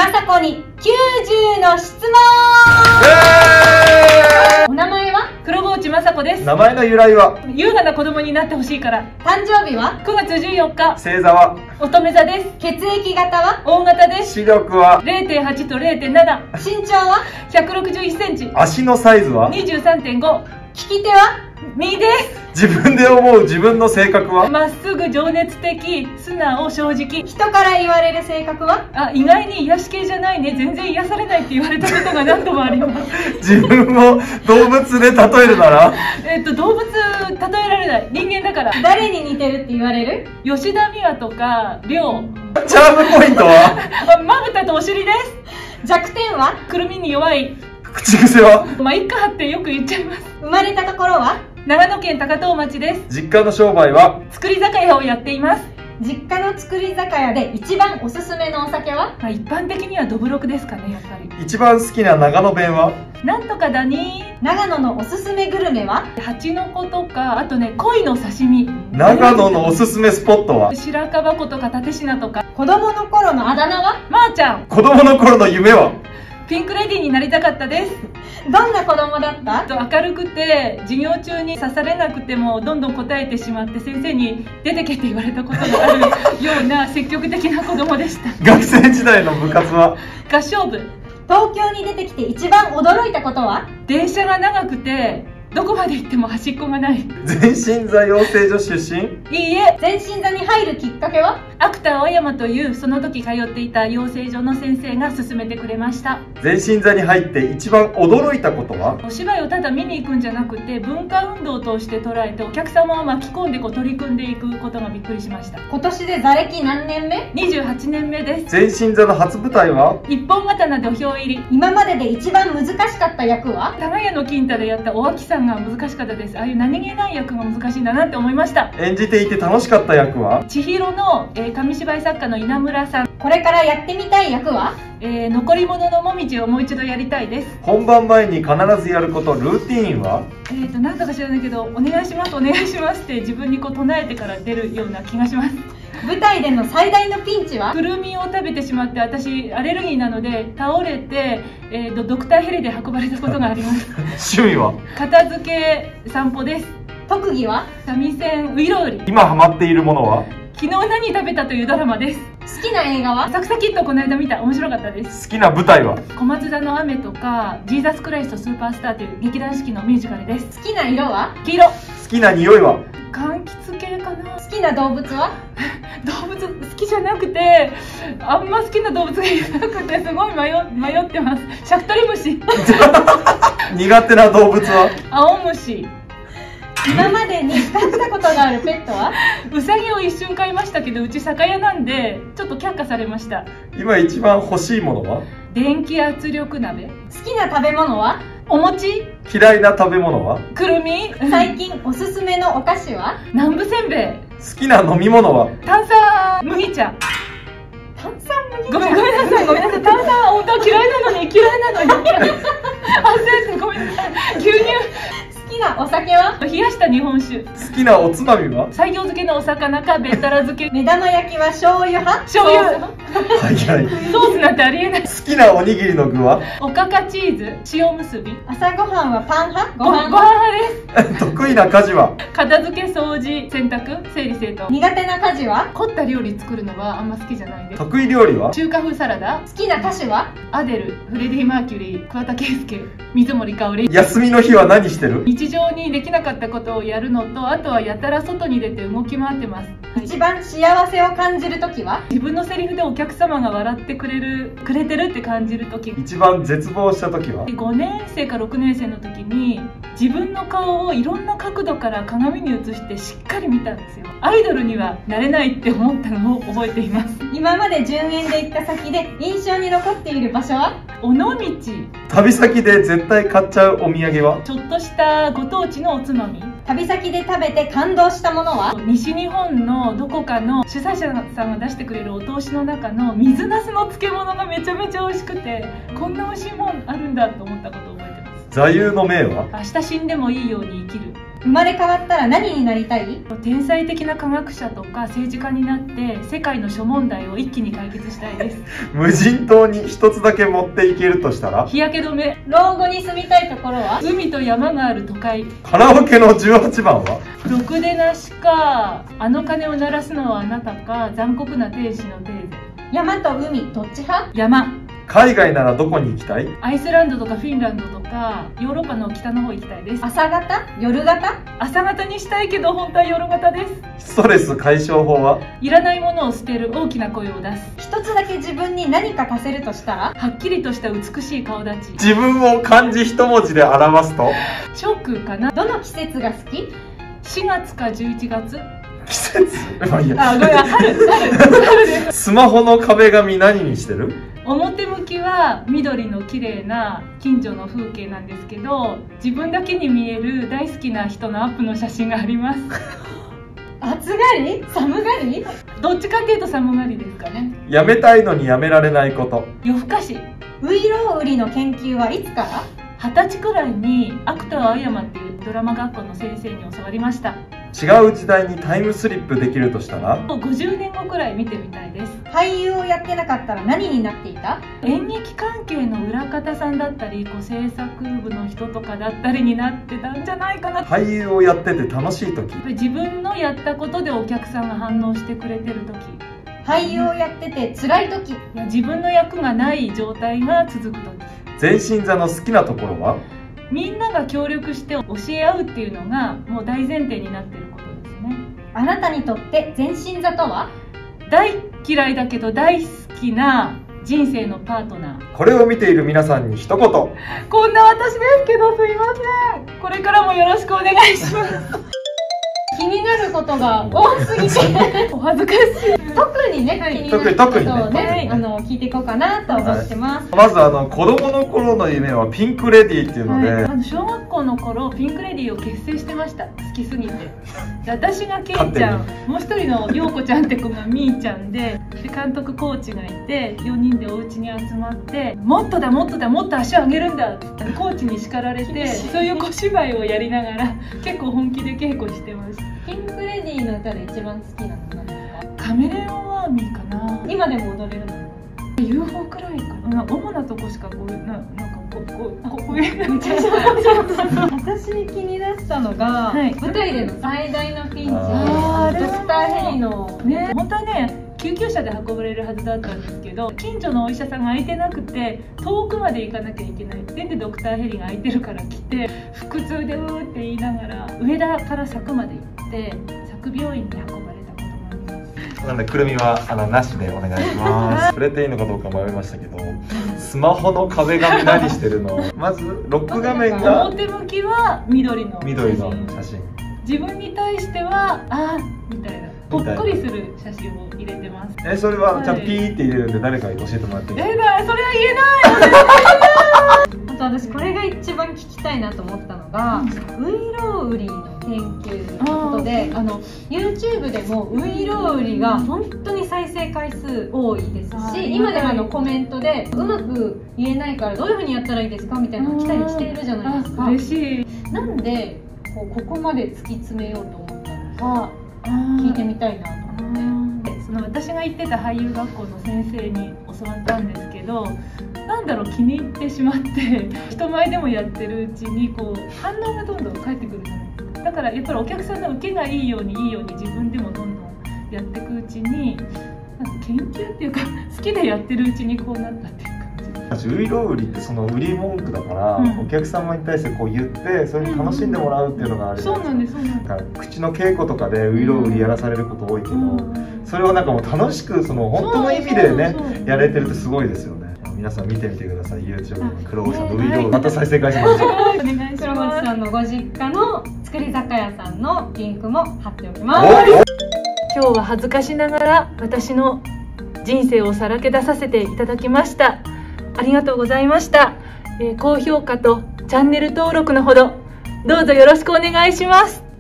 雅子に90の質問。お名前は？ 黒河内雅子です。 名前の由来は？ 優雅な子供になってほしいから。 誕生日は？ 9月14日。 星座は？ 乙女座です。 血液型は？ O 型です。 視力は？ 0.8 と 0.7。 身長は？ 161センチ。 足のサイズは？ 23.5。 利き手は？ 右です。 自分で思う自分の性格は？ まっすぐ、情熱的、素直、正直。 人から言われる性格は？ 意外に癒し系じゃないね、全然癒されないって言われたことが何度もあります。 自分を動物で例えるなら？ 動物例えられない、人間だから。 誰に似てるって言われる？ 吉田美和とか亮。 チャームポイントは？ まぶたとお尻です。 弱点は？ くるみに弱い。 口癖は？ まあいっかってよく言っちゃいます。 生まれたところは？ 長野県高遠町です。 実家の商売は？ 造り酒屋をやっています。 実家の造り酒屋で一番おすすめのお酒は？ 一般的にはどぶろくですかね、やっぱり。 一番好きな長野弁は？ なんとかだに。 長野のおすすめグルメは？ 蜂の子とか、あとね、鯉の刺身。 長野のおすすめスポットは？ 白樺湖とか立科とか。 子供の頃のあだ名は？ まーちゃん。 子供の頃の夢は？ ピンクレディーになりたかったです。 どんな子供だった？ 明るくて、授業中に刺されなくてもどんどん答えてしまって先生に出てけって言われたことがあるような積極的な子供でした。 学生時代の部活は？ 合唱部。 東京に出てきて一番驚いたことは？ 電車が長くてどこまで行っても端っこがない。 全身座養成所出身？ いいえ。 全身座に入るきっかけは？ 芥田青山というその時通っていた養成所の先生が勧めてくれました。 全身座に入って一番驚いたことは？ お芝居をただ見に行くんじゃなくて、文化運動を通して捉えてお客様を巻き込んで取り組んでいくことがびっくりしました。 今年で座歴何年目 ？28年目です。 全身座の初舞台は？ 一本刀土俵入り。 今までで一番難しかった役は？ 玉屋の金太でやったお秋さんが難しかったです。ああいう何気ない役が難しいんだなって思いました。 演じていて楽しかった役は？ 千尋の、紙芝居作家の稲村さん。 これからやってみたい役は？ 残り物のもみじをもう一度やりたいです。 本番前に必ずやること、ルーティーンは？ なんだか知らないけど、お願いしますお願いしますって自分にこう唱えてから出るような気がします。 舞台での最大のピンチは？ くるみを食べてしまって、私アレルギーなので倒れて、ドクターヘリで運ばれたことがあります。 趣味は？ 片付け散歩です。 特技は？ 三味線ウイロウリ。 今ハマっているものは？ 昨日何食べたというドラマです。 好きな映画は？ サクサキットこの間見た。面白かったです。 好きな舞台は？ 小松座の雨とかジーザスクライストスーパースターという劇団四季のミュージカルです。 好きな色は？ 黄色。 好きな匂いは？ 柑橘系かな。 好きな動物は？ 動物好きじゃなくて、あんま好きな動物がいなくてすごい迷ってます。シャクトリムシ。 苦手な動物は？ 青虫。 今までに飼ったことがあるペットは？ ウサギを一瞬飼いましたけど、うち酒屋なんでちょっと却下されました。 今一番欲しいものは？ 電気圧力鍋。 好きな食べ物は？ お餅。 嫌いな食べ物は？ くるみ。 最近おすすめのお菓子は？ 南部せんべい。 好きな飲み物は？ 炭酸麦茶。 炭酸麦茶。 ごめんなさい炭酸本当は嫌いなのにあ、先生ごめんなさい。牛乳。 好きなお酒は？ 冷やした日本酒。 好きなおつまみは？ 西行漬けのお魚かべったら漬け。 目玉焼きは醤油派？ 醤油。 はいはい。 ソースなんてありえない。 好きなおにぎりの具は？ おかかチーズ塩むすび。 朝ごはんはパン派？ ご飯派です。 得意な家事は？ 片付け掃除洗濯整理整頓。 苦手な家事は？ 凝った料理作るのはあんま好きじゃないです。 得意料理は？ 中華風サラダ。 好きな歌手は？ アデル、フレディ・マーキュリー、桑田佳祐、水森かおり。 休みの日は何してる？ 日常にできなかったことをやるのと、あとはやたら外に出て動き回ってます。 一番幸せを感じるときは？ 自分のセリフでお客様が笑ってくれてるって感じるとき。 一番絶望したときは？ 5年生か6年生の時に自分の顔をいろんな角度から鏡に映してしっかり見たんですよ。アイドルにはなれないって思ったのを覚えています。 今まで10円で行った先で印象に残っている場所は？ 尾道。 旅先で絶対買っちゃうお土産は？ ちょっとしたご当地のおつまみ。 旅先で食べて感動したものは？ 西日本のどこかの主催者さんが出してくれるお通しの中の水なすの漬物がめちゃめちゃ美味しくて、こんな美味しいもんあるんだと思ったことを覚えてます。 座右の銘は？ 明日死んでもいいように生きる。 生まれ変わったら何になりたい？ 天才的な科学者とか政治家になって世界の諸問題を一気に解決したいです。 無人島に一つだけ持っていけるとしたら？ 日焼け止め。 老後に住みたいところは？ 海と山がある都会。 カラオケの18番は？ ろくでなしか、あの鐘を鳴らすのはあなたか、残酷な天使のテーゼ。 山と海どっち派？ 山。 海外ならどこに行きたい？ アイスランドとかフィンランドとかヨーロッパの北の方行きたいです。 朝型？夜型？ 朝型にしたいけど本当は夜型です。 ストレス解消法は？ いらないものを捨てる、大きな声を出す。 一つだけ自分に何か足せるとしたら？ はっきりとした美しい顔立ち。 自分を漢字一文字で表すと？ 直かな。 どの季節が好き ？4月か11月。 季節？まあいいや。 あ、ごめん、春です。 スマホの壁紙何にしてる？ 表向きは緑の綺麗な近所の風景なんですけど、自分だけに見える大好きな人のアップの写真があります。 暑がり？寒がり？ どっちかっていうと寒がりですかね。 やめたいのにやめられないこと？ 夜更かし。 ういろう売りの研究はいつから？ 20歳くらいに芥川青山っていうドラマ学校の先生に教わりました。 違う時代にタイムスリップできるとしたら？ 50年後くらい見てみたいです。 俳優をやってなかったら何になっていた？ 演劇関係の裏方さんだったり制作部の人とかだったりになってたんじゃないかな。 俳優をやってて楽しい時？ 自分のやったことでお客さんが反応してくれてる時。 俳優をやってて辛い時？ いや、自分の役がない状態が続く時。 全身座の好きなところは？ みんなが協力して教え合うっていうのがもう大前提になってることですね。 あなたにとって全身座とは？ 大嫌いだけど大好きな人生のパートナー。 これを見ている皆さんに一言。 こんな私ですけどすいません。これからもよろしくお願いします。 気になることが多すぎてお恥ずかしい。 特にね、気になることをね、聞いていこうかなと思ってます。 まず子供の頃の夢はピンクレディーっていうので、 小学校の頃ピンクレディーを結成してました。好きすぎて。で、私がケイちゃん、もう一人の陽子ちゃんって子がみーちゃんで、監督コーチがいて4人でお家に集まって、もっとだもっとだもっと足を上げるんだって言ったらコーチに叱られて、そういう小芝居をやりながら結構本気で稽古してました。 ピンクレディーの歌で一番好きなの何ですか？ カメレオンアーミーかな。 今でも踊れるの？ UFO くらいかな。主なとこしかこうなんかこういう私気になったのが、舞台での最大のピンチ、ドクターヘリのね、本当はね救急車で運ばれるはずだったんですけど、近所のお医者さんが空いてなくて遠くまで行かなきゃいけないってでドクターヘリが空いてるから来て、腹痛でうーって言いながら上田から佐久まで行って佐久病院に運ばれたことがあります。 なのでくるみはなしでお願いします。触れていいのかどうか迷いましたけど、スマホの壁紙何してるの？まずロック画面が表向きは緑の写真。 自分に対してはみたいなほっこりする写真を入れてます。 それはちゃんとピーって入れるんで誰かに教えてもらっていいですか？それは言えないあと私これが一番聞きたいなと思ったのが、ウイロウ売りの研究ということで、YouTube でもウイロウ売りが本当に再生回数多いですし、今でもコメントでうまく言えないからどういうふうにやったらいいですかみたいなの来たりしているじゃないですか。 嬉しい。 なんでここまで突き詰めようと思ったのか聞いてみたいなと思って。 私が行ってた俳優学校の先生に教わったんですけど、なんだろう、気に入ってしまって人前でもやってるうちに反応がどんどん返ってくるじゃないですか。だからやっぱりお客さんの受けがいいように自分でもどんどんやっていくうちになんか研究っていうか好きでやってるうちにこうなったっていう感じ。 ウイロウリってその売り文句だから、お客様に対して言ってそれに楽しんでもらうっていうのがあるじゃないですか。 そうなんです。 口の稽古とかでウイロウリやらされること多いけど、それをなんかもう楽しく本当の意味でねやれてるってすごいですよね。皆さん見てみてください。 YouTube の黒越さんのウイロウリ、また再生回数なんですよ。 お願いします。 黒越さんのご実家の作り酒屋さんのリンクも貼っておきます。 今日は恥ずかしながら私の人生をさらけ出させていただきました。ありがとうございました。高評価とチャンネル登録のほどどうぞよろしくお願いします。